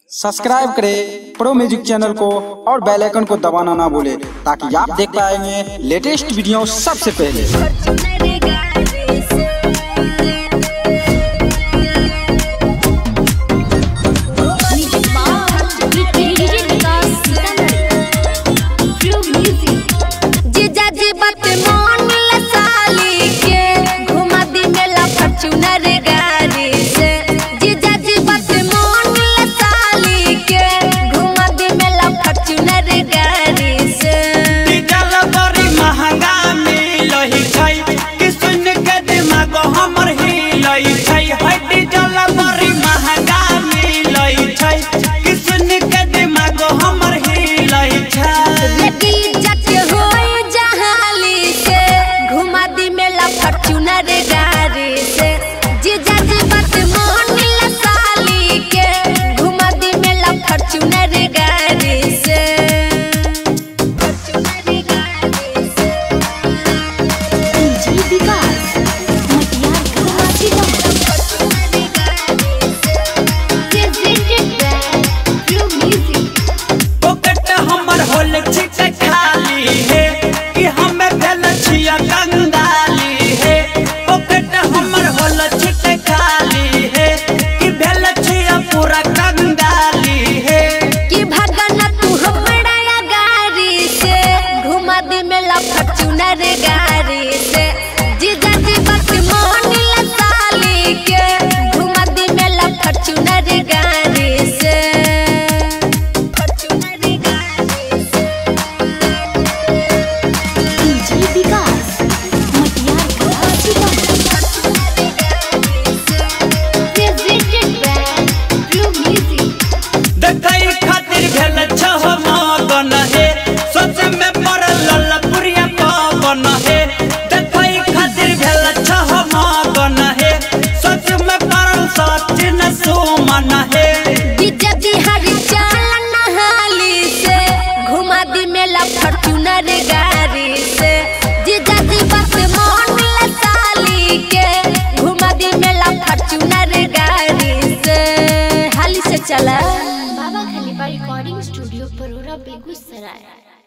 Subscribe करें pro music channel को और बेल आइकन को दबाना ना भूले ताकि आप देख पाएंगे लेटेस्ट वीडियो सबसे पहले। चला बाबा खलीफा रिकॉर्डिंग स्टूडियो, परोरा, बेगूसराय।